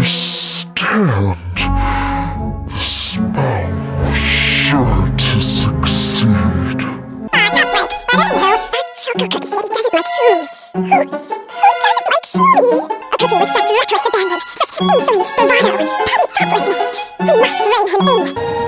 understand. The spell was sure to succeed. Not right. But anyhow, Choco Cookie said he doesn't like shroomies. Who doesn't like shroomies? A cookie with such reckless abandon, such insolent bravado, petty thoughtlessness. We must rein him in.